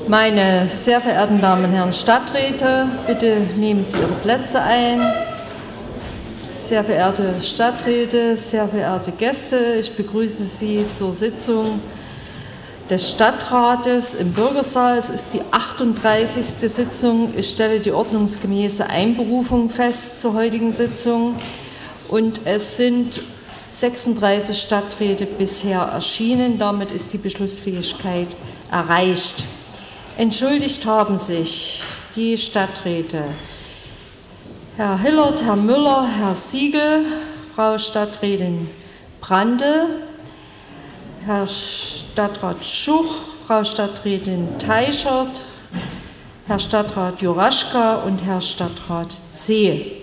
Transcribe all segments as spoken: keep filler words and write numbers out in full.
Meine sehr verehrten Damen und Herren Stadträte, bitte nehmen Sie Ihre Plätze ein. Sehr verehrte Stadträte, sehr verehrte Gäste, ich begrüße Sie zur Sitzung des Stadtrates im Bürgersaal. Es ist die achtunddreißigste Sitzung. Ich stelle die ordnungsgemäße Einberufung fest zur heutigen Sitzung. Und es sind sechsunddreißig Stadträte bisher erschienen. Damit ist die Beschlussfähigkeit erreicht. Entschuldigt haben sich die Stadträte Herr Hillert, Herr Müller, Herr Siegel, Frau Stadträtin Brandl, Herr Stadtrat Schuch, Frau Stadträtin Teichert, Herr Stadtrat Juraschka und Herr Stadtrat C.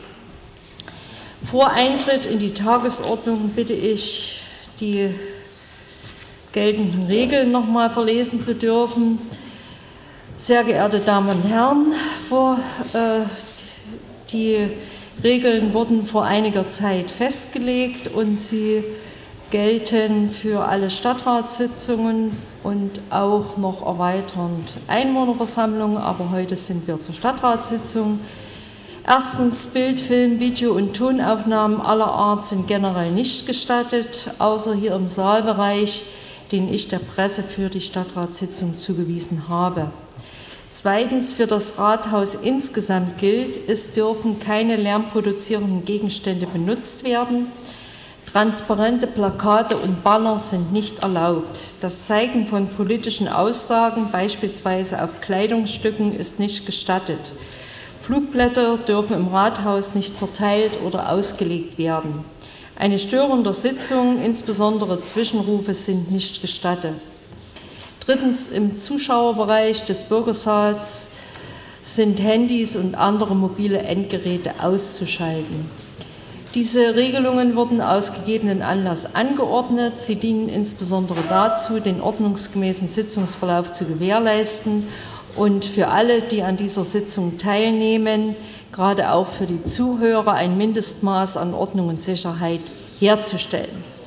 Vor Eintritt in die Tagesordnung bitte ich, die geltenden Regeln noch mal verlesen zu dürfen. Sehr geehrte Damen und Herren, vor, äh, die Regeln wurden vor einiger Zeit festgelegt und sie gelten für alle Stadtratssitzungen und auch noch erweiternd Einwohnerversammlungen, aber heute sind wir zur Stadtratssitzung. Erstens, Bild, Film, Video und Tonaufnahmen aller Art sind generell nicht gestattet, außer hier im Saalbereich, den ich der Presse für die Stadtratssitzung zugewiesen habe. Zweitens, für das Rathaus insgesamt gilt, es dürfen keine lärmproduzierenden Gegenstände benutzt werden. Transparente Plakate und Banner sind nicht erlaubt. Das Zeigen von politischen Aussagen, beispielsweise auf Kleidungsstücken, ist nicht gestattet. Flugblätter dürfen im Rathaus nicht verteilt oder ausgelegt werden. Eine Störung der Sitzung, insbesondere Zwischenrufe, sind nicht gestattet. Drittens, im Zuschauerbereich des Bürgersaals sind Handys und andere mobile Endgeräte auszuschalten. Diese Regelungen wurden aus gegebenen Anlass angeordnet. Sie dienen insbesondere dazu, den ordnungsgemäßen Sitzungsverlauf zu gewährleisten und für alle, die an dieser Sitzung teilnehmen, gerade auch für die Zuhörer, ein Mindestmaß an Ordnung und Sicherheit herzustellen.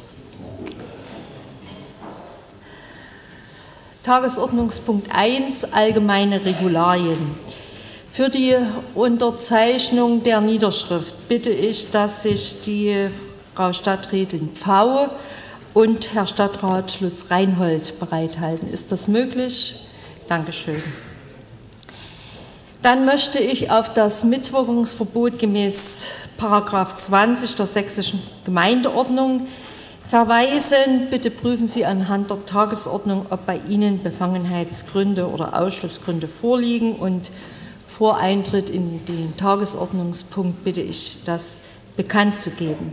Tagesordnungspunkt eins, allgemeine Regularien. Für die Unterzeichnung der Niederschrift bitte ich, dass sich die Frau Stadträtin Pfau und Herr Stadtrat Lutz Reinhold bereithalten. Ist das möglich? Dankeschön. Dann möchte ich auf das Mitwirkungsverbot gemäß Paragraph zwanzig der Sächsischen Gemeindeordnung verweisen. Bitte prüfen Sie anhand der Tagesordnung, ob bei Ihnen Befangenheitsgründe oder Ausschlussgründe vorliegen. Und vor Eintritt in den Tagesordnungspunkt bitte ich, das bekannt zu geben.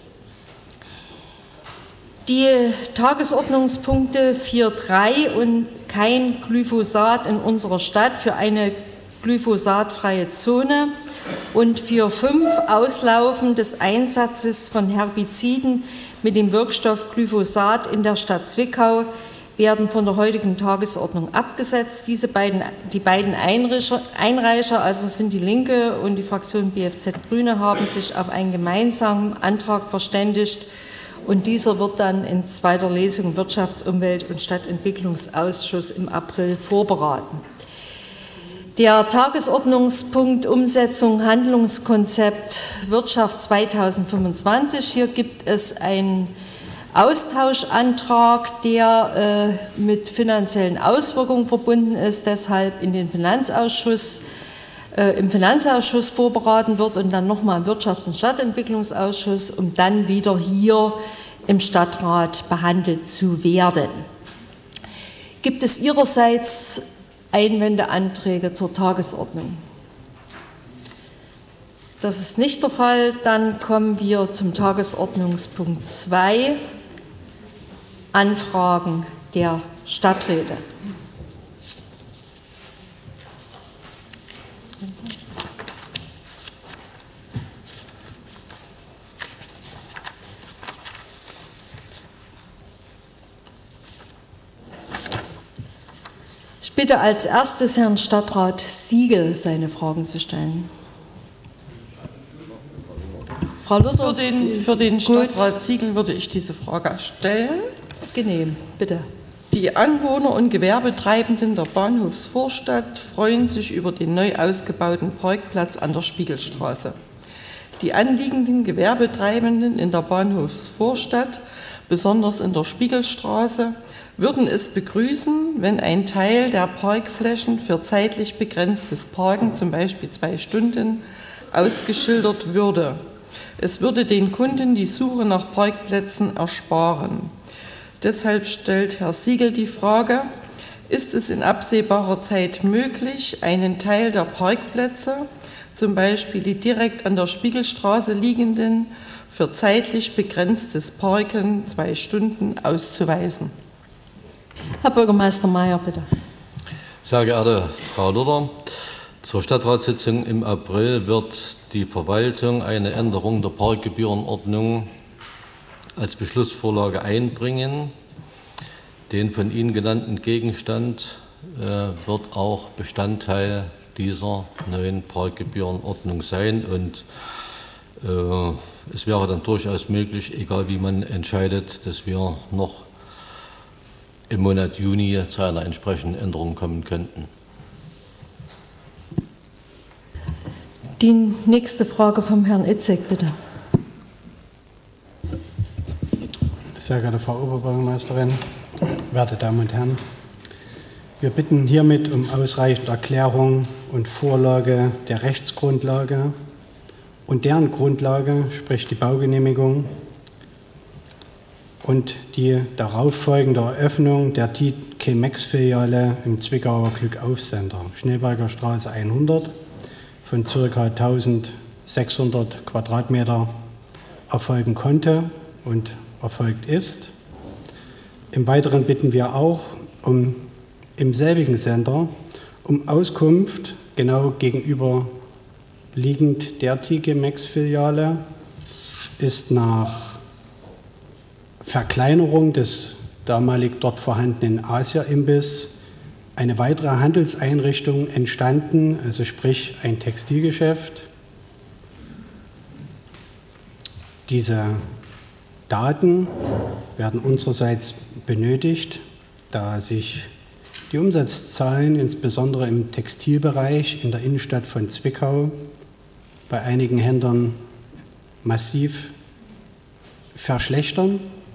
Die Tagesordnungspunkte vier Punkt drei und kein Glyphosat in unserer Stadt für eine glyphosatfreie Zone und für fünf Auslaufen des Einsatzes von Herbiziden mit dem Wirkstoff Glyphosat in der Stadt Zwickau werden von der heutigen Tagesordnung abgesetzt. Diese beiden, die beiden Einreicher, Einreicher, also sind die Linke und die Fraktion B F Z Grüne, haben sich auf einen gemeinsamen Antrag verständigt und dieser wird dann in zweiter Lesung im Wirtschafts-, Umwelt- und Stadtentwicklungsausschuss im April vorberaten. Der Tagesordnungspunkt Umsetzung Handlungskonzept Wirtschaft zweitausendfünfundzwanzig. Hier gibt es einen Austauschantrag, der äh, mit finanziellen Auswirkungen verbunden ist, deshalb in den Finanzausschuss, äh, im Finanzausschuss vorberaten wird und dann nochmal im Wirtschafts- und Stadtentwicklungsausschuss, um dann wieder hier im Stadtrat behandelt zu werden. Gibt es Ihrerseits Einwände, Anträge zur Tagesordnung? Das ist nicht der Fall. Dann kommen wir zum Tagesordnungspunkt zwei, Anfragen der Stadträte. Ich bitte als erstes Herrn Stadtrat Siegel, seine Fragen zu stellen. Frau Luther, für den, für den Stadtrat Siegel würde ich diese Frage stellen. Genehm, bitte. Die Anwohner und Gewerbetreibenden der Bahnhofsvorstadt freuen sich über den neu ausgebauten Parkplatz an der Spiegelstraße. Die anliegenden Gewerbetreibenden in der Bahnhofsvorstadt, besonders in der Spiegelstraße, würden es begrüßen, wenn ein Teil der Parkflächen für zeitlich begrenztes Parken, zum Beispiel zwei Stunden, ausgeschildert würde. Es würde den Kunden die Suche nach Parkplätzen ersparen. Deshalb stellt Herr Siegel die Frage, ist es in absehbarer Zeit möglich, einen Teil der Parkplätze, zum Beispiel die direkt an der Spiegelstraße liegenden, für zeitlich begrenztes Parken zwei Stunden auszuweisen? Herr Bürgermeister Mayer, bitte. Sehr geehrte Frau Luther, zur Stadtratssitzung im April wird die Verwaltung eine Änderung der Parkgebührenordnung als Beschlussvorlage einbringen. Den von Ihnen genannten Gegenstand äh, wird auch Bestandteil dieser neuen Parkgebührenordnung sein, und äh, es wäre dann durchaus möglich, egal wie man entscheidet, dass wir noch im Monat Juni zu einer entsprechenden Änderung kommen könnten. Die nächste Frage vom Herrn Itzek, bitte. Sehr geehrte Frau Oberbürgermeisterin, werte Damen und Herren, wir bitten hiermit um ausreichende Erklärung und Vorlage der Rechtsgrundlage und deren Grundlage, sprich die Baugenehmigung und die darauffolgende Eröffnung der T K Maxx-Filiale im Zwickauer Glückauf-Center, Schneeberger Straße hundert, von ca. eintausendsechshundert Quadratmeter erfolgen konnte und erfolgt ist. Im Weiteren bitten wir auch um im selbigen Center um Auskunft genau gegenüber liegend der T K Maxx-Filiale ist nach Verkleinerung des damalig dort vorhandenen Asia-Imbiss eine weitere Handelseinrichtung entstanden, also sprich ein Textilgeschäft. Diese Daten werden unsererseits benötigt, da sich die Umsatzzahlen insbesondere im Textilbereich in der Innenstadt von Zwickau bei einigen Händlern massiv verschlechtern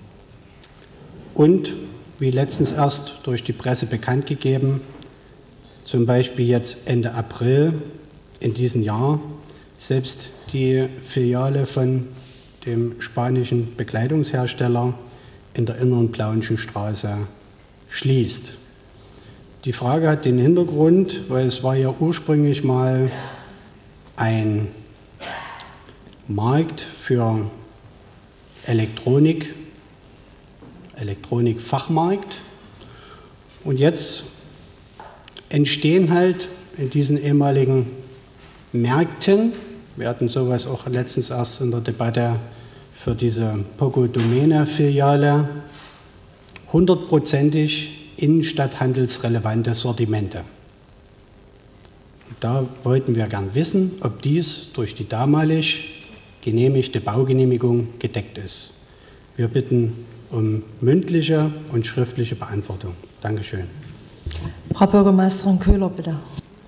und, wie letztens erst durch die Presse bekannt gegeben, zum Beispiel jetzt Ende April in diesem Jahr selbst die Filiale von dem spanischen Bekleidungshersteller in der inneren Plauenschen Straße schließt. Die Frage hat den Hintergrund, weil es war ja ursprünglich mal ein Markt für Elektronik, Elektronikfachmarkt, und jetzt entstehen halt in diesen ehemaligen Märkten, wir hatten sowas auch letztens erst in der Debatte für diese Poco-Domäne-Filiale, hundertprozentig innenstadthandelsrelevante Sortimente. Und da wollten wir gern wissen, ob dies durch die damalig genehmigte Baugenehmigung gedeckt ist. Wir bitten um mündliche und schriftliche Beantwortung. Dankeschön. Frau Bürgermeisterin Köhler, bitte.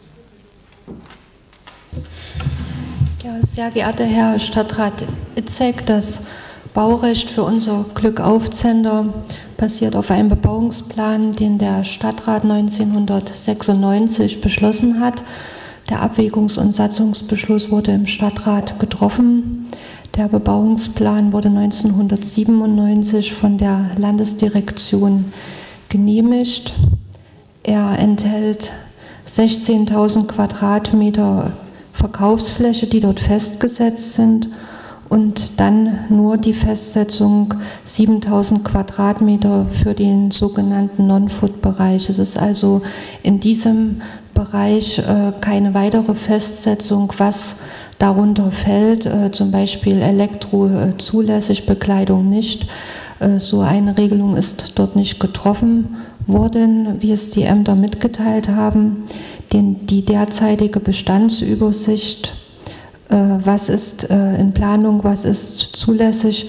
Ja, sehr geehrter Herr Stadtrat Itzek, das Baurecht für unser Glückauf-Center basiert auf einem Bebauungsplan, den der Stadtrat neunzehnhundertsechsundneunzig beschlossen hat. Der Abwägungs- und Satzungsbeschluss wurde im Stadtrat getroffen. Der Bebauungsplan wurde neunzehnhundertsiebenundneunzig von der Landesdirektion genehmigt. Er enthält sechzehntausend Quadratmeter Verkaufsfläche, die dort festgesetzt sind, und dann nur die Festsetzung siebentausend Quadratmeter für den sogenannten Non-Food-Bereich. Es ist also in diesem Bereich äh, keine weitere Festsetzung, was darunter fällt, äh, zum Beispiel Elektro äh, zulässig, Bekleidung nicht. Äh, so eine Regelung ist dort nicht getroffen worden, wie es die Ämter mitgeteilt haben. Den, die derzeitige Bestandsübersicht, äh, was ist äh, in Planung, was ist zulässig,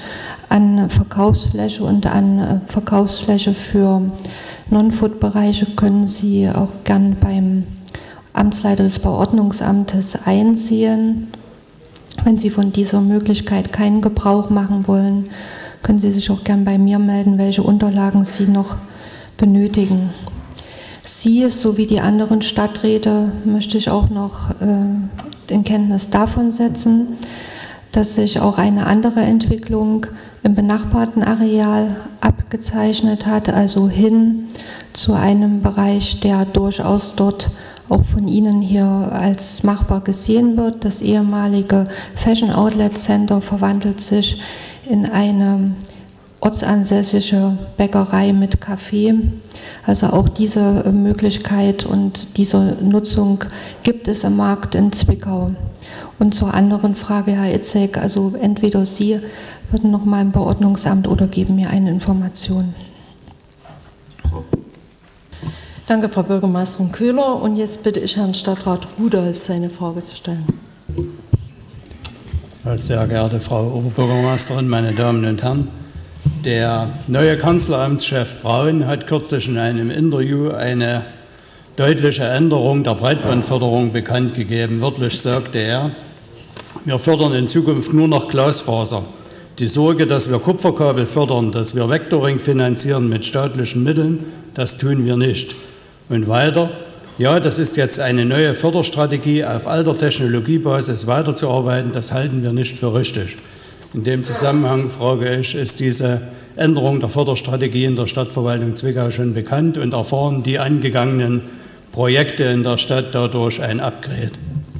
an Verkaufsfläche und an Verkaufsfläche für Non-Food-Bereiche können Sie auch gern beim Amtsleiter des Bauordnungsamtes einsehen. Wenn Sie von dieser Möglichkeit keinen Gebrauch machen wollen, können Sie sich auch gern bei mir melden, welche Unterlagen Sie noch benötigen. Sie sowie die anderen Stadträte möchte ich auch noch äh, in Kenntnis davon setzen, dass sich auch eine andere Entwicklung im benachbarten Areal abgezeichnet hat, also hin zu einem Bereich, der durchaus dort auch von Ihnen hier als machbar gesehen wird. Das ehemalige Fashion Outlet Center verwandelt sich in eine ortsansässige Bäckerei mit Café. Also auch diese Möglichkeit und diese Nutzung gibt es am Markt in Zwickau. Und zur anderen Frage, Herr Itzek, also entweder Sie würden noch mal im Bauordnungsamt oder geben mir eine Information. Danke, Frau Bürgermeisterin Köhler. Und jetzt bitte ich Herrn Stadtrat Rudolph, seine Frage zu stellen. Sehr geehrte Frau Oberbürgermeisterin, meine Damen und Herren, der neue Kanzleramtschef Braun hat kürzlich in einem Interview eine deutliche Änderung der Breitbandförderung bekannt gegeben. Wörtlich sagte er: Wir fördern in Zukunft nur noch Glasfaser. Die Sorge, dass wir Kupferkabel fördern, dass wir Vectoring finanzieren mit staatlichen Mitteln, das tun wir nicht. Und weiter: Ja, das ist jetzt eine neue Förderstrategie, auf alter Technologiebasis weiterzuarbeiten, das halten wir nicht für richtig. In dem Zusammenhang frage ich, ist diese Änderung der Förderstrategie in der Stadtverwaltung Zwickau schon bekannt und erfahren die angegangenen Projekte in der Stadt dadurch ein Upgrade?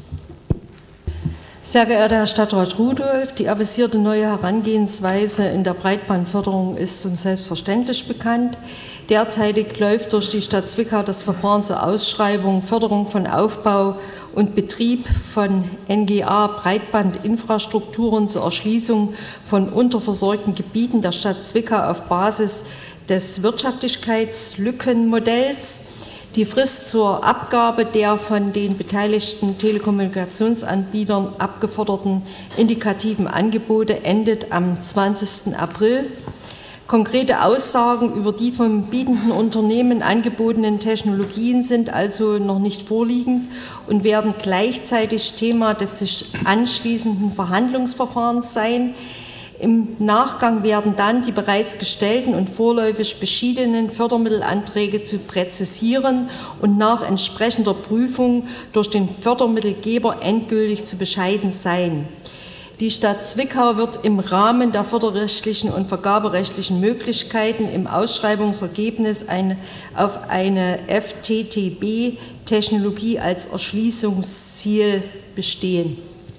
Sehr geehrter Herr Stadtrat Rudolph, die avisierte neue Herangehensweise in der Breitbandförderung ist uns selbstverständlich bekannt. Derzeitig läuft durch die Stadt Zwickau das Verfahren zur Ausschreibung Förderung von Aufbau und Betrieb von N G A-Breitbandinfrastrukturen zur Erschließung von unterversorgten Gebieten der Stadt Zwickau auf Basis des Wirtschaftlichkeitslückenmodells. Die Frist zur Abgabe der von den beteiligten Telekommunikationsanbietern abgeforderten indikativen Angebote endet am zwanzigsten April. Konkrete Aussagen über die vom bietenden Unternehmen angebotenen Technologien sind also noch nicht vorliegend und werden gleichzeitig Thema des sich anschließenden Verhandlungsverfahrens sein. Im Nachgang werden dann die bereits gestellten und vorläufig beschiedenen Fördermittelanträge zu präzisieren und nach entsprechender Prüfung durch den Fördermittelgeber endgültig zu bescheiden sein. Die Stadt Zwickau wird im Rahmen der förderrechtlichen und vergaberechtlichen Möglichkeiten im Ausschreibungsergebnis eine, auf eine F T T B-Technologie als Erschließungsziel bestehen.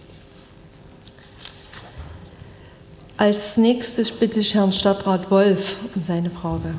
Als nächstes bitte ich Herrn Stadtrat Wolf um seine Frage.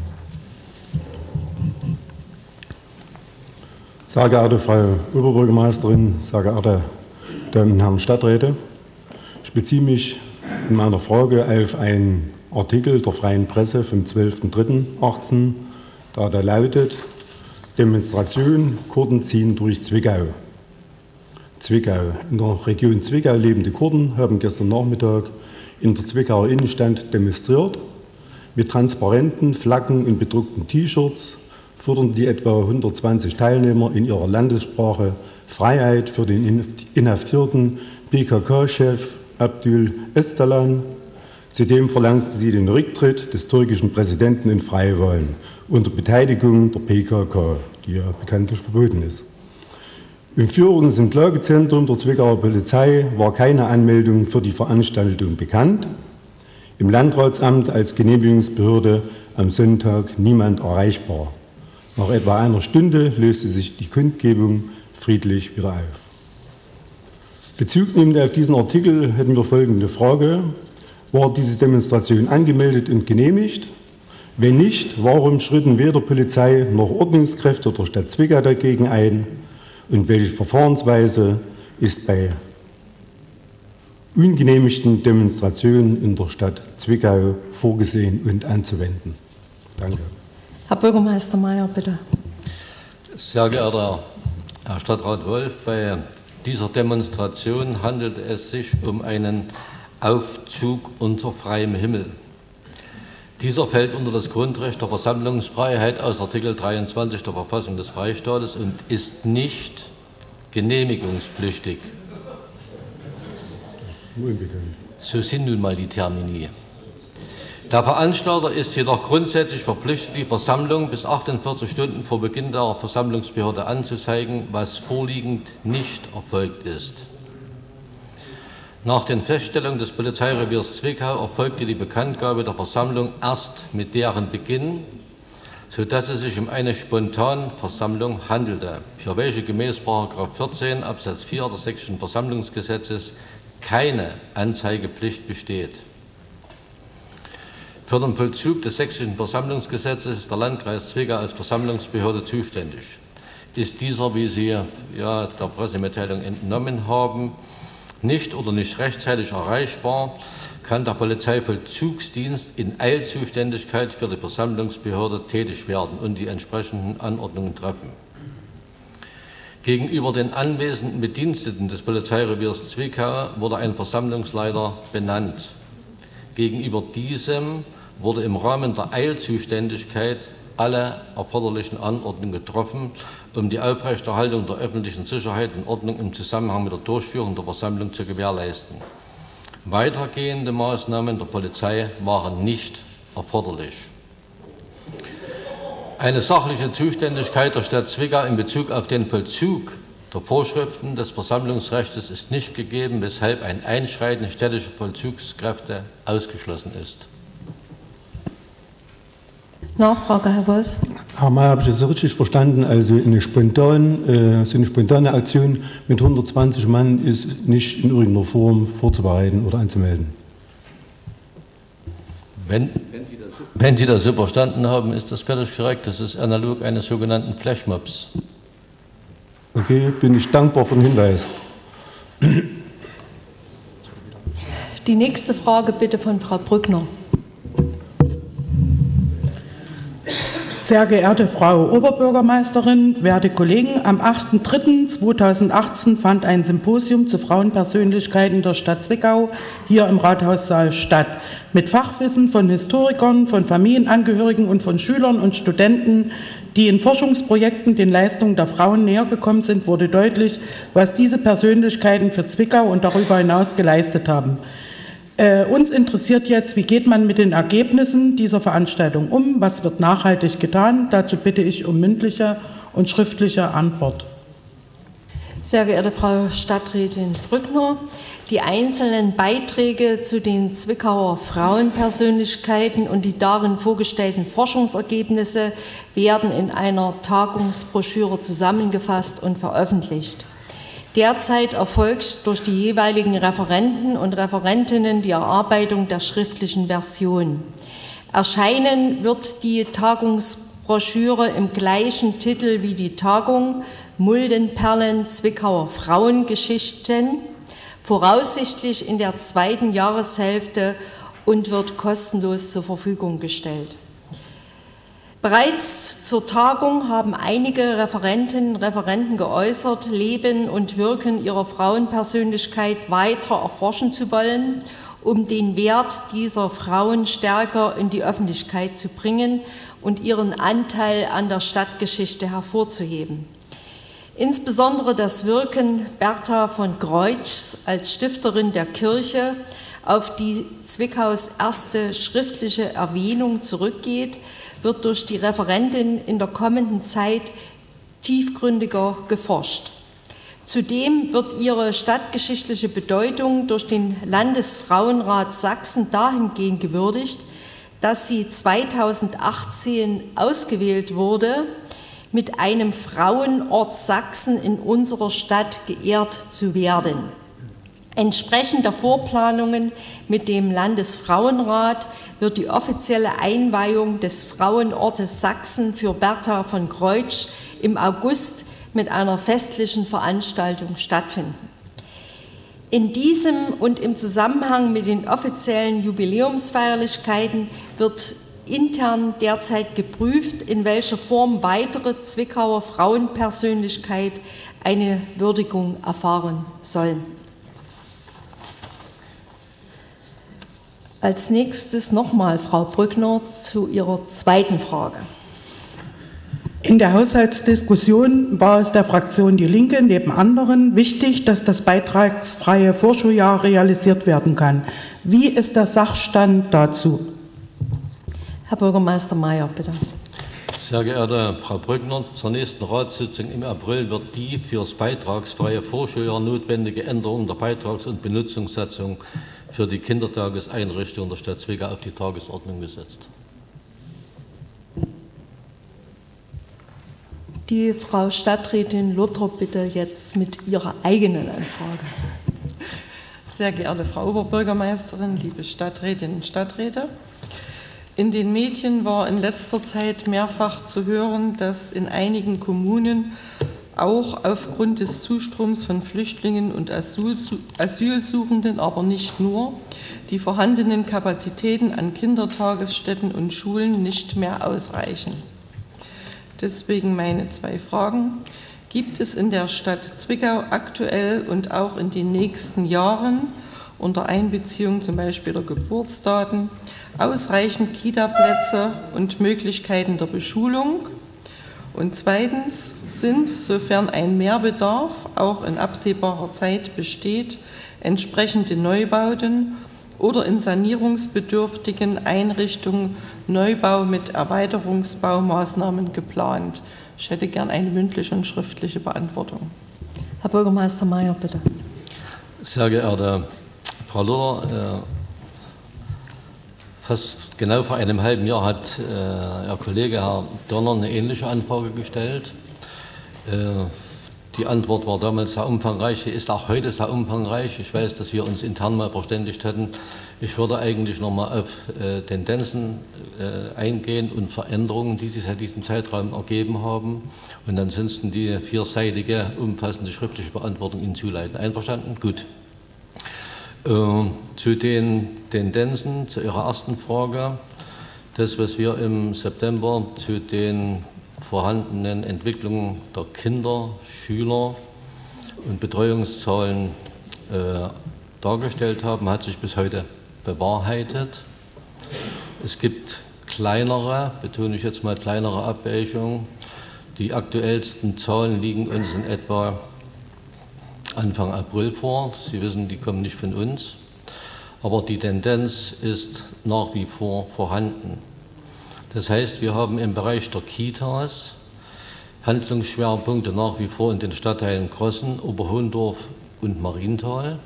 Sehr geehrte Frau Oberbürgermeisterin, sehr geehrte Damen und Herren Stadträte, ich beziehe mich in meiner Frage auf einen Artikel der Freien Presse vom zwölften dritten achtzehn, da der lautet: Demonstration, Kurden ziehen durch Zwickau. Zwickau. In der Region Zwickau lebende Kurden haben gestern Nachmittag in der Zwickauer Innenstadt demonstriert. Mit Transparenten, Flaggen und bedruckten T-Shirts fordern die etwa hundertzwanzig Teilnehmer in ihrer Landessprache Freiheit für den inhaftierten P K K-Chef Abdül Öcalan. Zudem verlangten sie den Rücktritt des türkischen Präsidenten in freie Wahlen unter Beteiligung der P K K, die ja bekanntlich verboten ist. Im Führungs- und Lagezentrum der Zwickauer Polizei war keine Anmeldung für die Veranstaltung bekannt. Im Landratsamt als Genehmigungsbehörde am Sonntag niemand erreichbar. Nach etwa einer Stunde löste sich die Kundgebung friedlich wieder auf. Bezug nehmend auf diesen Artikel hätten wir folgende Frage: War diese Demonstration angemeldet und genehmigt? Wenn nicht, warum schritten weder Polizei noch Ordnungskräfte der Stadt Zwickau dagegen ein? Und welche Verfahrensweise ist bei ungenehmigten Demonstrationen in der Stadt Zwickau vorgesehen und anzuwenden? Danke. Herr Bürgermeister Mayer, bitte. Sehr geehrter Herr Stadtrat Wolf, bei dieser Demonstration handelt es sich um einen Aufzug unter freiem Himmel. Dieser fällt unter das Grundrecht der Versammlungsfreiheit aus Artikel dreiundzwanzig der Verfassung des Freistaates und ist nicht genehmigungspflichtig. So sind nun mal die Termini. Der Veranstalter ist jedoch grundsätzlich verpflichtet, die Versammlung bis achtundvierzig Stunden vor Beginn der Versammlungsbehörde anzuzeigen, was vorliegend nicht erfolgt ist. Nach den Feststellungen des Polizeireviers Zwickau erfolgte die Bekanntgabe der Versammlung erst mit deren Beginn, sodass es sich um eine Spontanversammlung handelte, für welche gemäß Paragraph vierzehn Absatz vier des Sächsischen Versammlungsgesetzes keine Anzeigepflicht besteht. Für den Vollzug des Sächsischen Versammlungsgesetzes ist der Landkreis Zwickau als Versammlungsbehörde zuständig. Ist dieser, wie Sie ja der Pressemitteilung entnommen haben, nicht oder nicht rechtzeitig erreichbar, kann der Polizeivollzugsdienst in Eilzuständigkeit für die Versammlungsbehörde tätig werden und die entsprechenden Anordnungen treffen. Gegenüber den anwesenden Bediensteten des Polizeireviers Zwickau wurde ein Versammlungsleiter benannt. Gegenüber diesem wurde im Rahmen der Eilzuständigkeit alle erforderlichen Anordnungen getroffen, um die Aufrechterhaltung der öffentlichen Sicherheit und Ordnung im Zusammenhang mit der Durchführung der Versammlung zu gewährleisten. Weitergehende Maßnahmen der Polizei waren nicht erforderlich. Eine sachliche Zuständigkeit der Stadt Zwickau in Bezug auf den Vollzug der Vorschriften des Versammlungsrechts ist nicht gegeben, weshalb ein Einschreiten städtischer Vollzugskräfte ausgeschlossen ist. Nachfrage, Herr Wolf. Herr Mayer, habe ich das richtig verstanden? Also eine spontane, äh, so eine spontane Aktion mit hundertzwanzig Mann ist nicht in irgendeiner Form vorzubereiten oder anzumelden? Wenn, wenn Sie das so verstanden haben, ist das völlig korrekt. Das ist analog eines sogenannten Flashmobs. Okay, bin ich dankbar für den Hinweis. Die nächste Frage bitte von Frau Brückner. Sehr geehrte Frau Oberbürgermeisterin, werte Kollegen, am achter dritter zweitausendachtzehn fand ein Symposium zu Frauenpersönlichkeiten der Stadt Zwickau hier im Rathaussaal statt. Mit Fachwissen von Historikern, von Familienangehörigen und von Schülern und Studenten, die in Forschungsprojekten den Leistungen der Frauen näher gekommen sind, wurde deutlich, was diese Persönlichkeiten für Zwickau und darüber hinaus geleistet haben. Äh, uns interessiert jetzt, wie geht man mit den Ergebnissen dieser Veranstaltung um? Was wird nachhaltig getan? Dazu bitte ich um mündliche und schriftliche Antwort. Sehr geehrte Frau Stadträtin Brückner, die einzelnen Beiträge zu den Zwickauer Frauenpersönlichkeiten und die darin vorgestellten Forschungsergebnisse werden in einer Tagungsbroschüre zusammengefasst und veröffentlicht. Derzeit erfolgt durch die jeweiligen Referenten und Referentinnen die Erarbeitung der schriftlichen Version. Erscheinen wird die Tagungsbroschüre im gleichen Titel wie die Tagung Muldenperlen Zwickauer Frauengeschichten, voraussichtlich in der zweiten Jahreshälfte und wird kostenlos zur Verfügung gestellt. Bereits zur Tagung haben einige Referentinnen und Referenten geäußert, Leben und Wirken ihrer Frauenpersönlichkeit weiter erforschen zu wollen, um den Wert dieser Frauen stärker in die Öffentlichkeit zu bringen und ihren Anteil an der Stadtgeschichte hervorzuheben. Insbesondere das Wirken Bertha von Greutschs als Stifterin der Kirche, auf die Zwickaus erste schriftliche Erwähnung zurückgeht, wird durch die Referentin in der kommenden Zeit tiefgründiger geforscht. Zudem wird ihre stadtgeschichtliche Bedeutung durch den Landesfrauenrat Sachsen dahingehend gewürdigt, dass sie zweitausendachtzehn ausgewählt wurde, mit einem Frauenort Sachsen in unserer Stadt geehrt zu werden. Entsprechend der Vorplanungen mit dem Landesfrauenrat wird die offizielle Einweihung des Frauenortes Sachsen für Bertha von Greutsch im August mit einer festlichen Veranstaltung stattfinden. In diesem und im Zusammenhang mit den offiziellen Jubiläumsfeierlichkeiten wird intern derzeit geprüft, in welcher Form weitere Zwickauer Frauenpersönlichkeit eine Würdigung erfahren sollen. Als nächstes nochmal Frau Brückner zu ihrer zweiten Frage. In der Haushaltsdiskussion war es der Fraktion Die Linke neben anderen wichtig, dass das beitragsfreie Vorschuljahr realisiert werden kann. Wie ist der Sachstand dazu? Herr Bürgermeister Mayer, bitte. Sehr geehrte Frau Brückner, zur nächsten Ratssitzung im April wird die für das beitragsfreie Vorschuljahr notwendige Änderung der Beitrags- und Benutzungssatzung für die Kindertageseinrichtungen der Stadt Zwickau auf die Tagesordnung gesetzt. Die Frau Stadträtin Luther bitte jetzt mit ihrer eigenen Anfrage. Sehr geehrte Frau Oberbürgermeisterin, liebe Stadträtinnen und Stadträte, in den Medien war in letzter Zeit mehrfach zu hören, dass in einigen Kommunen auch aufgrund des Zustroms von Flüchtlingen und Asylsuchenden, aber nicht nur, die vorhandenen Kapazitäten an Kindertagesstätten und Schulen nicht mehr ausreichen. Deswegen meine zwei Fragen. Gibt es in der Stadt Zwickau aktuell und auch in den nächsten Jahren unter Einbeziehung zum Beispiel der Geburtsdaten ausreichend Kita-Plätze und Möglichkeiten der Beschulung? Und zweitens, sind, sofern ein Mehrbedarf auch in absehbarer Zeit besteht, entsprechende Neubauten oder in sanierungsbedürftigen Einrichtungen Neubau mit Erweiterungsbaumaßnahmen geplant? Ich hätte gern eine mündliche und schriftliche Beantwortung. Herr Bürgermeister Mayer, bitte. Sehr geehrte Frau Luther, fast genau vor einem halben Jahr hat äh, Ihr Kollege Herr Dörner eine ähnliche Anfrage gestellt. Äh, die Antwort war damals sehr umfangreich, sie ist auch heute sehr umfangreich. Ich weiß, dass wir uns intern mal verständigt hatten. Ich würde eigentlich noch mal auf äh, Tendenzen äh, eingehen und Veränderungen, die sich seit diesem Zeitraum ergeben haben. Und ansonsten die vierseitige, umfassende schriftliche Beantwortung Ihnen zuleiten. Einverstanden? Gut. Zu den Tendenzen, zu Ihrer ersten Frage, das, was wir im September zu den vorhandenen Entwicklungen der Kinder, Schüler und Betreuungszahlen äh, dargestellt haben, hat sich bis heute bewahrheitet. Es gibt kleinere, betone ich jetzt mal kleinere Abweichungen. Die aktuellsten Zahlen liegen uns in etwa Anfang April vor. Sie wissen, die kommen nicht von uns, aber die Tendenz ist nach wie vor vorhanden. Das heißt, wir haben im Bereich der Kitas Handlungsschwerpunkte nach wie vor in den Stadtteilen Grossen, Oberhondorf und Marienthal.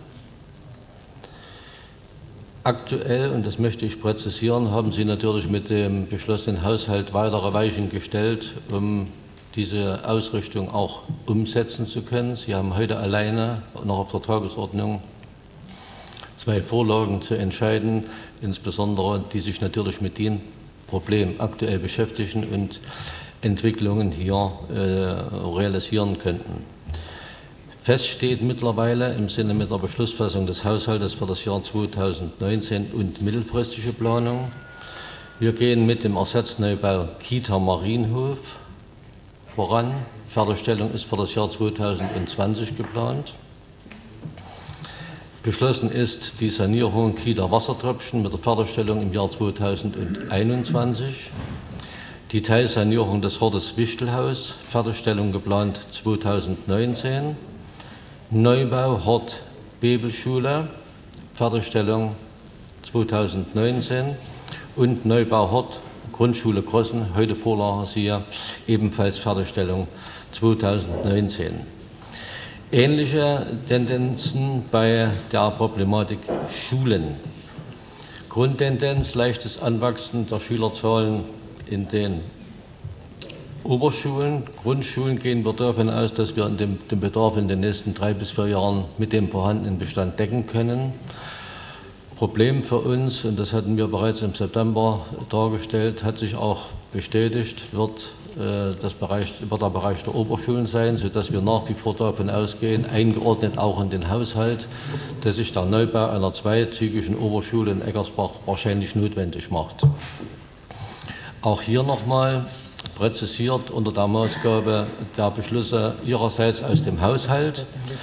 Aktuell, und das möchte ich präzisieren, haben Sie natürlich mit dem beschlossenen Haushalt weitere Weichen gestellt, um diese Ausrichtung auch umsetzen zu können. Sie haben heute alleine noch auf der Tagesordnung zwei Vorlagen zu entscheiden, insbesondere die sich natürlich mit dem Problem aktuell beschäftigen und Entwicklungen hier äh, realisieren könnten. Fest steht mittlerweile im Sinne mit der Beschlussfassung des Haushaltes für das Jahr zweitausendneunzehn und mittelfristige Planung. Wir gehen mit dem Ersatzneubau Kita Marienhof voran. Fertigstellung ist für das Jahr zweitausendzwanzig geplant. Beschlossen ist die Sanierung Kita Wassertröpfchen mit der Fertigstellung im Jahr zweitausendeinundzwanzig. Die Teilsanierung des Hortes Wichtelhaus, Fertigstellung geplant zweitausendneunzehn. Neubau Hort Bibelschule, Fertigstellung zweitausendneunzehn. Und Neubau Hort Grundschule Grossen, heute Vorlage siehe, ebenfalls Fertigstellung zweitausendneunzehn. Ähnliche Tendenzen bei der Problematik Schulen. Grundtendenz, leichtes Anwachsen der Schülerzahlen in den Oberschulen. Grundschulen gehen wir davon aus, dass wir den Bedarf in den nächsten drei bis vier Jahren mit dem vorhandenen Bestand decken können. Problem für uns, und das hatten wir bereits im September dargestellt, hat sich auch bestätigt, wird, äh, das Bereich, wird der Bereich der Oberschulen sein, sodass wir nach wie vor davon ausgehen, eingeordnet auch in den Haushalt, dass sich der Neubau einer zweizügigen Oberschule in Eckersbach wahrscheinlich notwendig macht. Auch hier nochmal präzisiert unter der Maßgabe der Beschlüsse Ihrerseits aus dem Haushalt.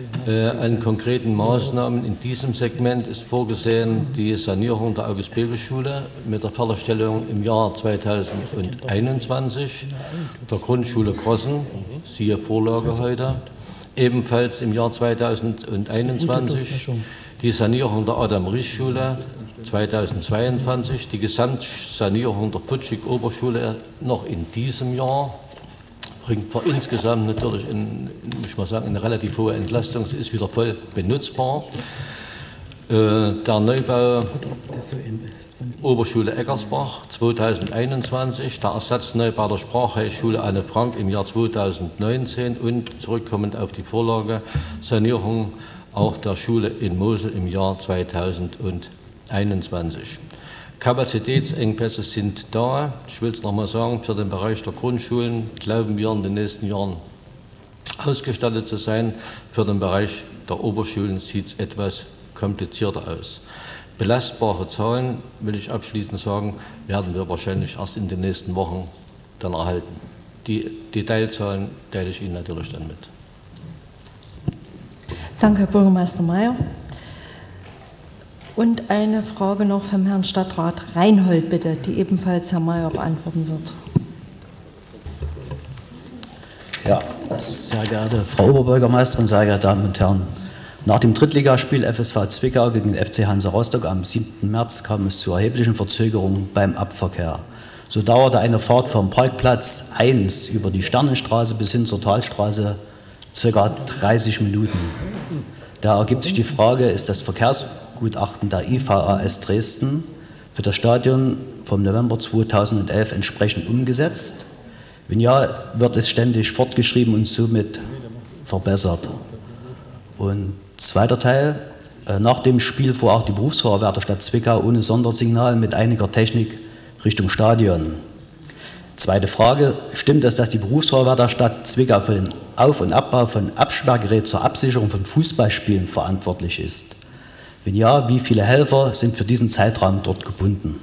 Äh, an konkreten Maßnahmen in diesem Segment ist vorgesehen die Sanierung der August-Bebel-Schule mit der Fertigstellung im Jahr zweitausendeinundzwanzig, der Grundschule Grossen, siehe Vorlage heute, ebenfalls im Jahr zweitausendeinundzwanzig die Sanierung der Adam-Ries-Schule zweitausendzweiundzwanzig, die Gesamtsanierung der Futschig-Oberschule noch in diesem Jahr, bringt wir insgesamt natürlich in, muss man sagen, eine relativ hohe Entlastung. Sie ist wieder voll benutzbar. Äh, der Neubau Oberschule Eckersbach zweitausendeinundzwanzig, der Ersatzneubau der Sprachheilschule Anne Frank im Jahr zweitausendneunzehn und zurückkommend auf die Vorlage Sanierung auch der Schule in Mosel im Jahr zweitausendeinundzwanzig. Kapazitätsengpässe sind da. Ich will es noch mal sagen, für den Bereich der Grundschulen glauben wir in den nächsten Jahren ausgestattet zu sein. Für den Bereich der Oberschulen sieht es etwas komplizierter aus. Belastbare Zahlen, will ich abschließend sagen, werden wir wahrscheinlich erst in den nächsten Wochen dann erhalten. Die Detailzahlen teile ich Ihnen natürlich dann mit. Danke, Herr Bürgermeister Mayer. Und eine Frage noch vom Herrn Stadtrat Reinhold, bitte, die ebenfalls Herr Mayer beantworten wird. Ja, sehr geehrte Frau Oberbürgermeisterin, sehr geehrte Damen und Herren. Nach dem Drittligaspiel F S V Zwickau gegen den F C Hansa Rostock am siebten März kam es zu erheblichen Verzögerungen beim Abverkehr. So dauerte eine Fahrt vom Parkplatz eins über die Sternenstraße bis hin zur Talstraße ca. dreißig Minuten. Da ergibt sich die Frage, ist das Verkehrsgutachten der I V A S Dresden für das Stadion vom November zweitausendelf entsprechend umgesetzt? Wenn ja, wird es ständig fortgeschrieben und somit verbessert. Und zweiter Teil, nach dem Spiel fuhr auch die Berufsfeuerwehr der Stadt Zwickau ohne Sondersignal mit einiger Technik Richtung Stadion. Zweite Frage, stimmt es, dass die Berufsfeuerwehr der Stadt Zwickau für den Auf- und Abbau von Absperrgerät zur Absicherung von Fußballspielen verantwortlich ist? Wenn ja, wie viele Helfer sind für diesen Zeitraum dort gebunden?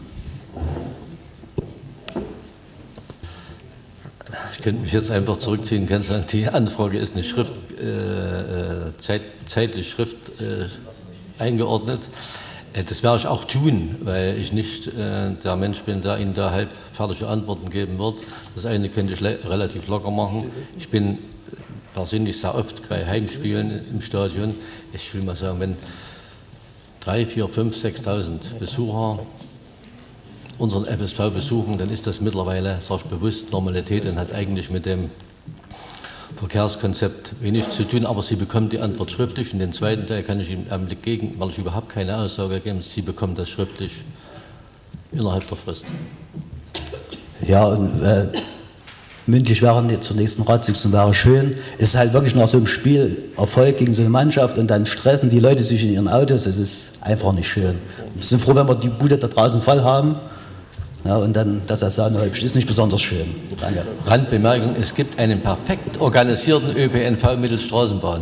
Ich könnte mich jetzt einfach zurückziehen, kann sagen, die Anfrage ist nicht schrift, äh, zeit, zeitlich schrift äh, eingeordnet. Äh, das werde ich auch tun, weil ich nicht äh, der Mensch bin, der Ihnen da halbfertige Antworten geben wird. Das eine könnte ich relativ locker machen. Ich bin persönlich sehr oft bei Heimspielen im Stadion. Ich will mal sagen, wenn drei, vier, fünf, sechstausend Besucher unseren F S V besuchen, dann ist das mittlerweile, sage ich bewusst, Normalität und hat eigentlich mit dem Verkehrskonzept wenig zu tun. Aber Sie bekommen die Antwort schriftlich. Und den zweiten Teil kann ich Ihnen im Augenblick gegen, weil ich überhaupt keine Aussage gebe. Sie bekommen das schriftlich innerhalb der Frist. Ja, und äh, mündlich wäre zur nächsten Ratssitzung wäre schön. Es ist halt wirklich nach so einem Spiel Erfolg gegen so eine Mannschaft und dann stressen die Leute sich in ihren Autos. Es ist einfach nicht schön. Wir sind froh, wenn wir die Bude da draußen voll haben. Ja, und dann, dass er sagt, ist nicht besonders schön. Danke. Randbemerkung, es gibt einen perfekt organisierten Ö P N V mittels Straßenbahn.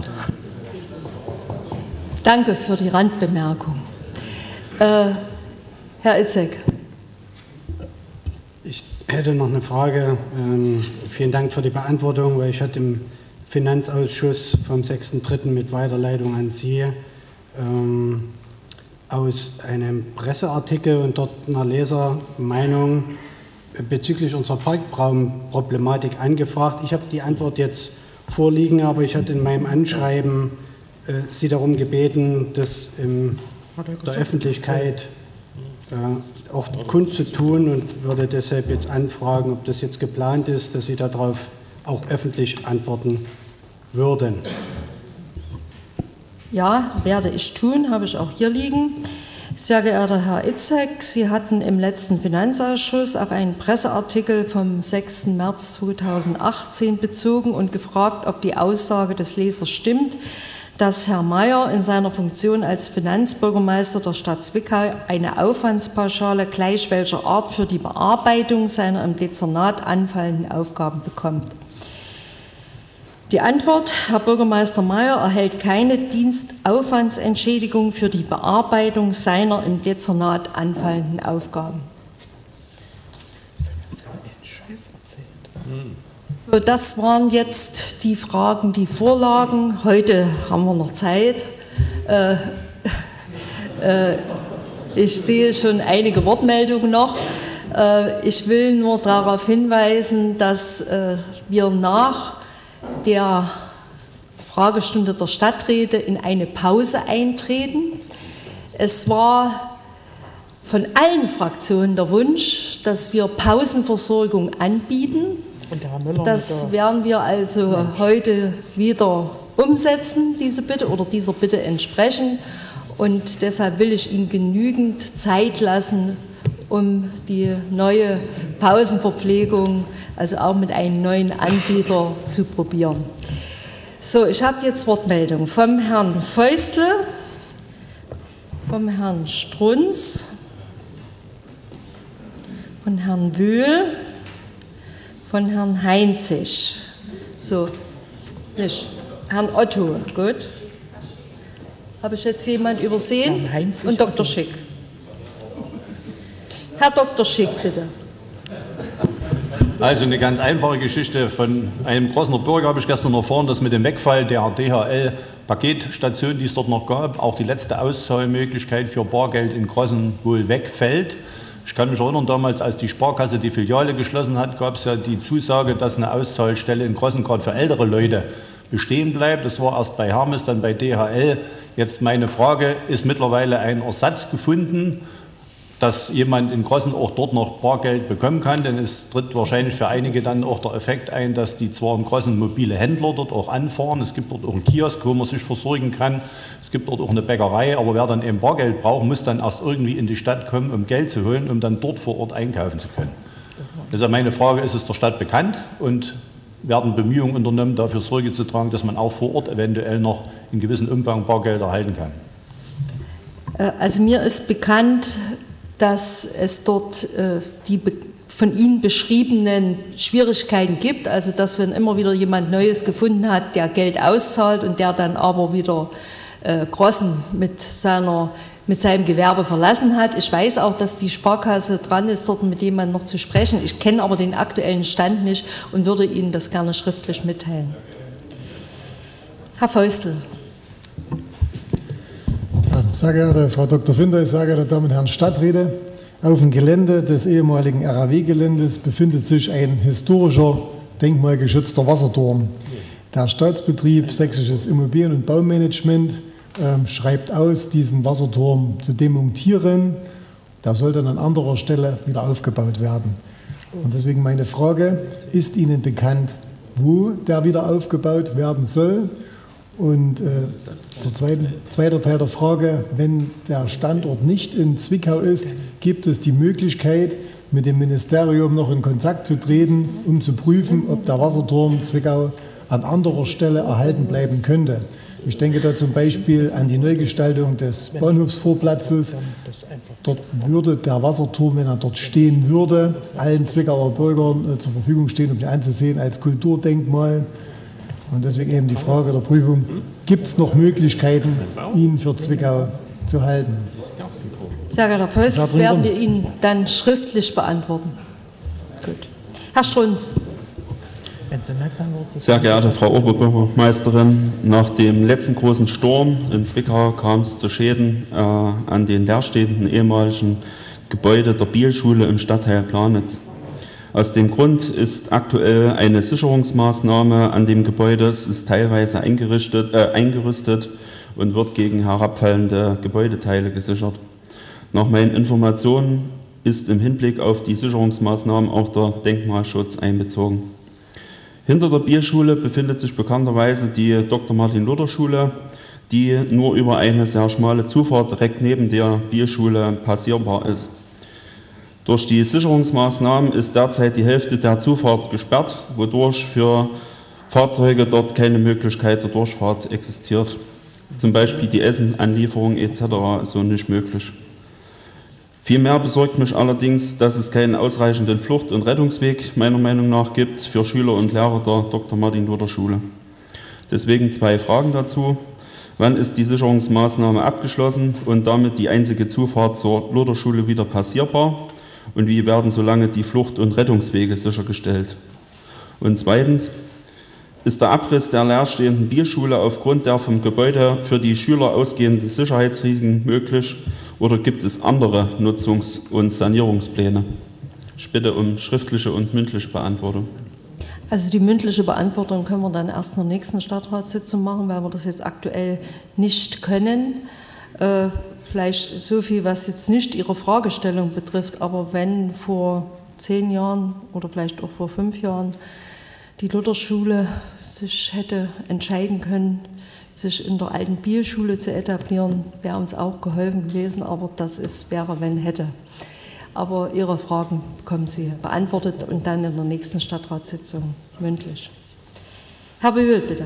Danke für die Randbemerkung. Äh, Herr Itzek. Ich hätte noch eine Frage. Ähm, vielen Dank für die Beantwortung, weil ich hatte im Finanzausschuss vom sechsten dritten mit Weiterleitung an Sie ähm, aus einem Presseartikel und dort einer Lesermeinung bezüglich unserer Parkraumproblematik angefragt. Ich habe die Antwort jetzt vorliegen, aber ich hatte in meinem Anschreiben äh, Sie darum gebeten, das in der Öffentlichkeit äh, auch kundzutun und würde deshalb jetzt anfragen, ob das jetzt geplant ist, dass Sie darauf auch öffentlich antworten würden. Ja, werde ich tun, habe ich auch hier liegen. Sehr geehrter Herr Itzek, Sie hatten im letzten Finanzausschuss auf einen Presseartikel vom sechsten März zweitausendachtzehn bezogen und gefragt, ob die Aussage des Lesers stimmt, dass Herr Mayer in seiner Funktion als Finanzbürgermeister der Stadt Zwickau eine Aufwandspauschale gleich welcher Art für die Bearbeitung seiner im Dezernat anfallenden Aufgaben bekommt. Die Antwort, Herr Bürgermeister Mayer erhält keine Dienstaufwandsentschädigung für die Bearbeitung seiner im Dezernat anfallenden Aufgaben. So, das waren jetzt die Fragen, die vorlagen. Heute haben wir noch Zeit. Äh, äh, ich sehe schon einige Wortmeldungen noch. Äh, ich will nur darauf hinweisen, dass äh, wir nach der Fragestunde der Stadträte in eine Pause eintreten. Es war von allen Fraktionen der Wunsch, dass wir Pausenversorgung anbieten. Das werden wir also heute wieder umsetzen, diese Bitte, oder dieser Bitte entsprechen. Und deshalb will ich Ihnen genügend Zeit lassen, um die neue Pausenverpflegung, also auch mit einem neuen Anbieter, zu probieren. So, ich habe jetzt Wortmeldungen vom Herrn Feustle, vom Herrn Strunz, von Herrn Wöhl, von Herrn Heinzig. So, nicht. Herrn Otto, gut. Habe ich jetzt jemanden übersehen? Und Doktor Schick. Herr Doktor Schick, bitte. Also eine ganz einfache Geschichte. Von einem Grossener Bürger habe ich gestern erfahren, dass mit dem Wegfall der D H L-Paketstation, die es dort noch gab, auch die letzte Auszahlmöglichkeit für Bargeld in Grossen wohl wegfällt. Ich kann mich erinnern, damals, als die Sparkasse die Filiale geschlossen hat, gab es ja die Zusage, dass eine Auszahlstelle in Grossen gerade für ältere Leute bestehen bleibt. Das war erst bei Hermes, dann bei D H L. Jetzt meine Frage, ist mittlerweile ein Ersatz gefunden, dass jemand in Grossen auch dort noch Bargeld bekommen kann? Denn es tritt wahrscheinlich für einige dann auch der Effekt ein, dass die zwar in Grossen mobile Händler dort auch anfahren, es gibt dort auch einen Kiosk, wo man sich versorgen kann, es gibt dort auch eine Bäckerei, aber wer dann eben Bargeld braucht, muss dann erst irgendwie in die Stadt kommen, um Geld zu holen, um dann dort vor Ort einkaufen zu können. Also meine Frage, ist es der Stadt bekannt und werden Bemühungen unternommen, dafür Sorge zu tragen, dass man auch vor Ort eventuell noch in gewissem Umfang Bargeld erhalten kann? Also mir ist bekannt, dass es dort äh, die von Ihnen beschriebenen Schwierigkeiten gibt, also dass wenn immer wieder jemand Neues gefunden hat, der Geld auszahlt und der dann aber wieder äh, Grossen mit, seiner, mit seinem Gewerbe verlassen hat. Ich weiß auch, dass die Sparkasse dran ist, dort mit jemandem noch zu sprechen. Ich kenne aber den aktuellen Stand nicht und würde Ihnen das gerne schriftlich mitteilen. Herr Feustel. Sehr geehrte Frau Doktor Finder, sehr geehrte Damen und Herren Stadträte, auf dem Gelände des ehemaligen R A W-Geländes befindet sich ein historischer, denkmalgeschützter Wasserturm. Der Staatsbetrieb Sächsisches Immobilien- und Baumanagement äh, schreibt aus, diesen Wasserturm zu demontieren. Der soll dann an anderer Stelle wieder aufgebaut werden. Und deswegen meine Frage, ist Ihnen bekannt, wo der wieder aufgebaut werden soll? Und äh, der zweite, zweite Teil der Frage, wenn der Standort nicht in Zwickau ist, gibt es die Möglichkeit, mit dem Ministerium noch in Kontakt zu treten, um zu prüfen, ob der Wasserturm Zwickau an anderer Stelle erhalten bleiben könnte. Ich denke da zum Beispiel an die Neugestaltung des Bahnhofsvorplatzes. Dort würde der Wasserturm, wenn er dort stehen würde, allen Zwickauer Bürgern äh, zur Verfügung stehen, um ihn anzusehen als Kulturdenkmal. Und deswegen eben die Frage der Prüfung, gibt es noch Möglichkeiten, ihn für Zwickau zu halten? Sehr geehrter Herr Feustel, das werden wir Ihnen dann schriftlich beantworten. Gut. Herr Strunz. Sehr geehrte Frau Oberbürgermeisterin, nach dem letzten großen Sturm in Zwickau kam es zu Schäden äh, an den leerstehenden ehemaligen Gebäude der Bielschule im Stadtteil Planitz. Aus dem Grund ist aktuell eine Sicherungsmaßnahme an dem Gebäude. Es ist teilweise eingerichtet, äh, eingerüstet und wird gegen herabfallende Gebäudeteile gesichert. Nach meinen Informationen ist im Hinblick auf die Sicherungsmaßnahmen auch der Denkmalschutz einbezogen. Hinter der Bierschule befindet sich bekannterweise die Doktor Martin-Luther-Schule, die nur über eine sehr schmale Zufahrt direkt neben der Bierschule passierbar ist. Durch die Sicherungsmaßnahmen ist derzeit die Hälfte der Zufahrt gesperrt, wodurch für Fahrzeuge dort keine Möglichkeit der Durchfahrt existiert. Zum Beispiel die Essenanlieferung et cetera ist so nicht möglich. Vielmehr besorgt mich allerdings, dass es keinen ausreichenden Flucht- und Rettungsweg meiner Meinung nach gibt für Schüler und Lehrer der Doktor Martin-Luther-Schule. Deswegen zwei Fragen dazu. Wann ist die Sicherungsmaßnahme abgeschlossen und damit die einzige Zufahrt zur Lutherschule wieder passierbar? Und wie werden solange die Flucht- und Rettungswege sichergestellt? Und zweitens, ist der Abriss der leerstehenden Bierschule aufgrund der vom Gebäude für die Schüler ausgehenden Sicherheitsrisiken möglich oder gibt es andere Nutzungs- und Sanierungspläne? Ich bitte um schriftliche und mündliche Beantwortung. Also die mündliche Beantwortung können wir dann erst in der nächsten Stadtratssitzung machen, weil wir das jetzt aktuell nicht können. Äh, vielleicht so viel, was jetzt nicht Ihre Fragestellung betrifft, aber wenn vor zehn Jahren oder vielleicht auch vor fünf Jahren die Lutherschule sich hätte entscheiden können, sich in der alten Bierschule zu etablieren, wäre uns auch geholfen gewesen, aber das ist, wäre, wenn, hätte. Aber Ihre Fragen bekommen Sie beantwortet und dann in der nächsten Stadtratssitzung mündlich. Herr Bühl, bitte.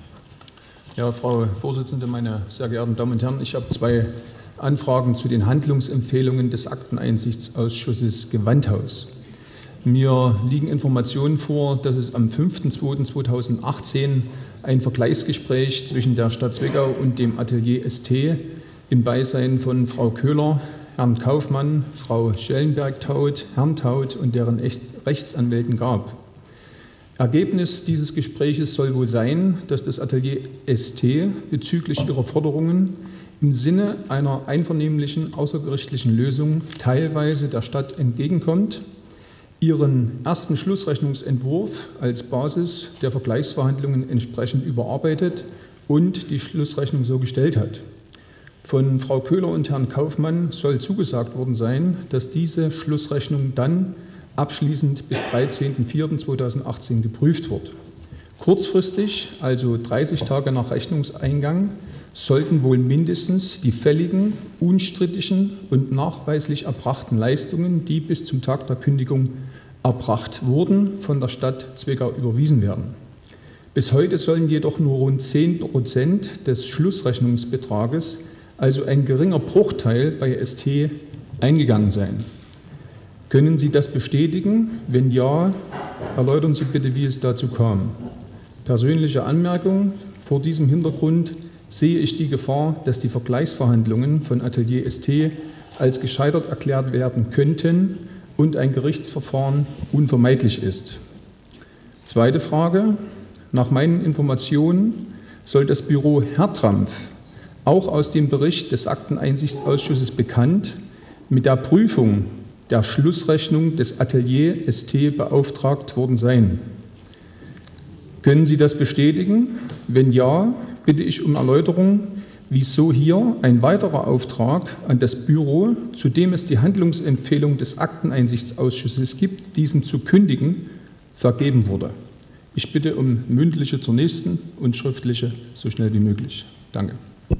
Ja, Frau Vorsitzende, meine sehr geehrten Damen und Herren, ich habe zwei Anfragen zu den Handlungsempfehlungen des Akteneinsichtsausschusses Gewandhaus. Mir liegen Informationen vor, dass es am fünften zweiten zweitausendachtzehn ein Vergleichsgespräch zwischen der Stadt Zwickau und dem Atelier S T im Beisein von Frau Köhler, Herrn Kaufmann, Frau Schellenberg-Taut, Herrn Taut und deren Rechtsanwälten gab. Ergebnis dieses Gespräches soll wohl sein, dass das Atelier S T bezüglich ihrer Forderungen im Sinne einer einvernehmlichen außergerichtlichen Lösung teilweise der Stadt entgegenkommt, ihren ersten Schlussrechnungsentwurf als Basis der Vergleichsverhandlungen entsprechend überarbeitet und die Schlussrechnung so gestellt hat. Von Frau Köhler und Herrn Kaufmann soll zugesagt worden sein, dass diese Schlussrechnung dann abschließend bis dreizehnten vierten zweitausendachtzehn geprüft wird. Kurzfristig, also dreißig Tage nach Rechnungseingang, sollten wohl mindestens die fälligen, unstrittigen und nachweislich erbrachten Leistungen, die bis zum Tag der Kündigung erbracht wurden, von der Stadt Zwickau überwiesen werden. Bis heute sollen jedoch nur rund zehn Prozent des Schlussrechnungsbetrages, also ein geringer Bruchteil bei S T, eingegangen sein. Können Sie das bestätigen? Wenn ja, erläutern Sie bitte, wie es dazu kam. Persönliche Anmerkung: Vor diesem Hintergrund sehe ich die Gefahr, dass die Vergleichsverhandlungen von Atelier S T als gescheitert erklärt werden könnten und ein Gerichtsverfahren unvermeidlich ist. Zweite Frage: Nach meinen Informationen soll das Büro Hertrampf, auch aus dem Bericht des Akteneinsichtsausschusses bekannt, mit der Prüfung der Schlussrechnung des Atelier S T beauftragt worden sein. Können Sie das bestätigen? Wenn ja, bitte ich um Erläuterung, wieso hier ein weiterer Auftrag an das Büro, zu dem es die Handlungsempfehlung des Akteneinsichtsausschusses gibt, diesen zu kündigen, vergeben wurde. Ich bitte um mündliche zur nächsten und schriftliche so schnell wie möglich. Danke.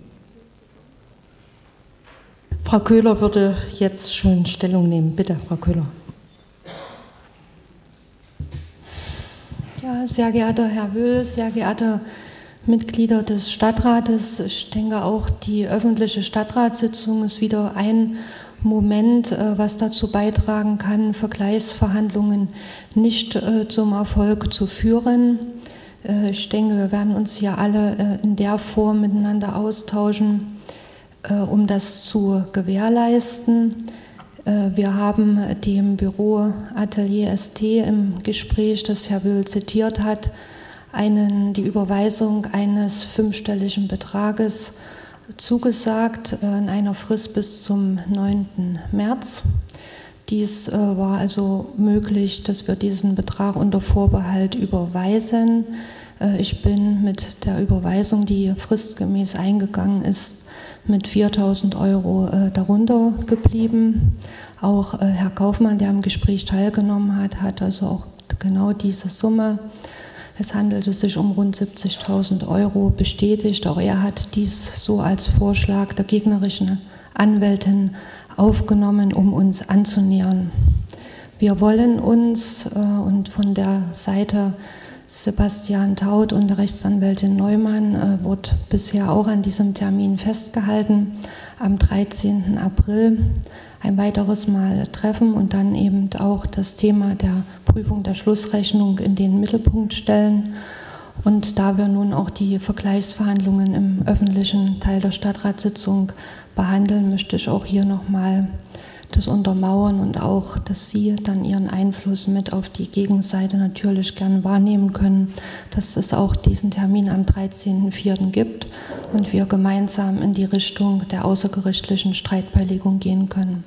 Frau Köhler würde jetzt schon Stellung nehmen. Bitte, Frau Köhler. Ja, sehr geehrter Herr Wöhl, sehr geehrte Mitglieder des Stadtrates, ich denke auch, die öffentliche Stadtratssitzung ist wieder ein Moment, was dazu beitragen kann, Vergleichsverhandlungen nicht zum Erfolg zu führen. Ich denke, wir werden uns hier alle in der Form miteinander austauschen, um das zu gewährleisten. Wir haben dem Büro Atelier S T im Gespräch, das Herr Wöhl zitiert hat, einen, die Überweisung eines fünfstelligen Betrages zugesagt in einer Frist bis zum neunten März. Dies war also möglich, dass wir diesen Betrag unter Vorbehalt überweisen. Ich bin mit der Überweisung, die fristgemäß eingegangen ist, mit viertausend Euro äh, darunter geblieben. Auch äh, Herr Kaufmann, der am Gespräch teilgenommen hat, hat also auch genau diese Summe. Es handelte sich um rund siebzigtausend Euro bestätigt. Auch er hat dies so als Vorschlag der gegnerischen Anwältin aufgenommen, um uns anzunähern. Wir wollen uns äh, und von der Seite Sebastian Taut und der Rechtsanwältin Neumann äh, wird bisher auch an diesem Termin festgehalten, am dreizehnten April ein weiteres Mal treffen und dann eben auch das Thema der Prüfung der Schlussrechnung in den Mittelpunkt stellen. Und da wir nun auch die Vergleichsverhandlungen im öffentlichen Teil der Stadtratssitzung behandeln, möchte ich auch hier nochmal das untermauern und auch, dass Sie dann Ihren Einfluss mit auf die Gegenseite natürlich gern wahrnehmen können, dass es auch diesen Termin am dreizehnten vierten gibt und wir gemeinsam in die Richtung der außergerichtlichen Streitbeilegung gehen können.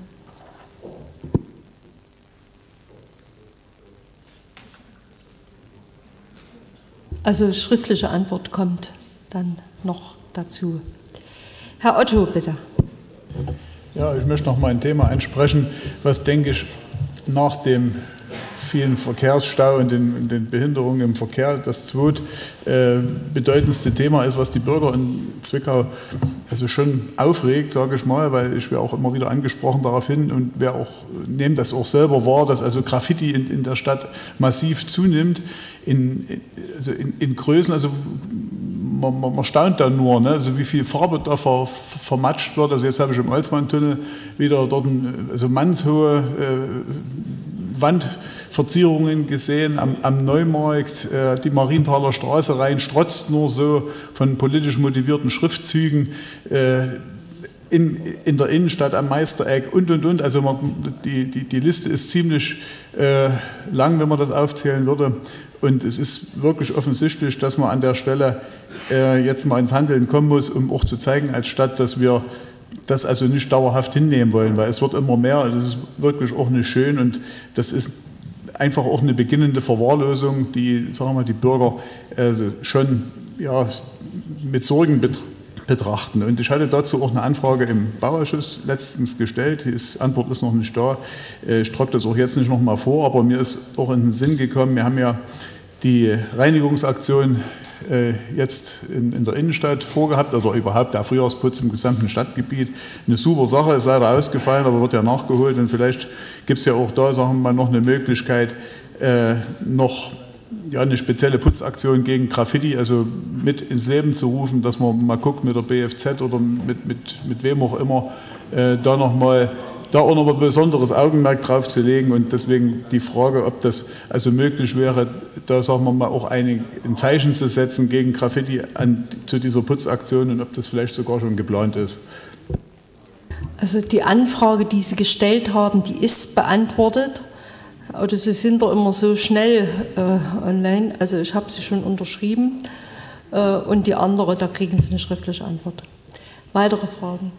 Also schriftliche Antwort kommt dann noch dazu. Herr Otto, bitte. Ja, ich möchte noch mal ein Thema ansprechen, was, denke ich, nach dem vielen Verkehrsstau und den, den Behinderungen im Verkehr das zweit äh, bedeutendste Thema ist, was die Bürger in Zwickau also schon aufregt, sage ich mal, weil ich werde auch immer wieder angesprochen darauf hin und wer auch nehmt das auch selber wahr, dass also Graffiti in, in der Stadt massiv zunimmt, in, also in, in Größen, also man, man, man staunt da nur, ne? Also wie viel Farbe da ver, vermatscht wird. Also jetzt habe ich im Olsmann-Tunnel wieder dort ein, also mannshohe äh, Wandverzierungen gesehen am, am Neumarkt. Äh, die Marienthaler Straße rein strotzt nur so von politisch motivierten Schriftzügen. Äh, In, in der Innenstadt am Meistereck und, und, und. Also man, die, die, die Liste ist ziemlich äh, lang, wenn man das aufzählen würde. Und es ist wirklich offensichtlich, dass man an der Stelle äh, jetzt mal ins Handeln kommen muss, um auch zu zeigen als Stadt, dass wir das also nicht dauerhaft hinnehmen wollen, weil es wird immer mehr. Das ist wirklich auch nicht schön und das ist einfach auch eine beginnende Verwahrlosung, die, sagen wir mal, die Bürger also schon ja, mit Sorgen betrachten. betrachten. Und ich hatte dazu auch eine Anfrage im Bauausschuss letztens gestellt. Die Antwort ist noch nicht da. Ich trage das auch jetzt nicht noch mal vor, aber mir ist auch in den Sinn gekommen, wir haben ja die Reinigungsaktion jetzt in, in der Innenstadt vorgehabt oder überhaupt der Frühjahrsputz im gesamten Stadtgebiet. Eine super Sache, ist leider ausgefallen, aber wird ja nachgeholt und vielleicht gibt es ja auch da, sagen wir mal, noch eine Möglichkeit, äh, noch ja, eine spezielle Putzaktion gegen Graffiti, also mit ins Leben zu rufen, dass man mal guckt mit der B F Z oder mit, mit, mit wem auch immer, äh, da nochmal da auch noch ein besonderes Augenmerk drauf zu legen und deswegen die Frage, ob das also möglich wäre, da sagen wir mal auch ein, ein Zeichen zu setzen gegen Graffiti an, zu dieser Putzaktion und ob das vielleicht sogar schon geplant ist. Also die Anfrage, die Sie gestellt haben, die ist beantwortet. Oder Sie sind da immer so schnell äh, online, also ich habe sie schon unterschrieben äh, und die andere, da kriegen Sie eine schriftliche Antwort. Weitere Fragen?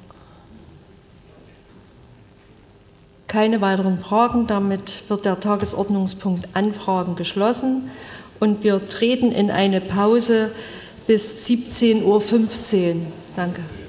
Keine weiteren Fragen, damit wird der Tagesordnungspunkt Anfragen geschlossen und wir treten in eine Pause bis siebzehn Uhr fünfzehn. Danke.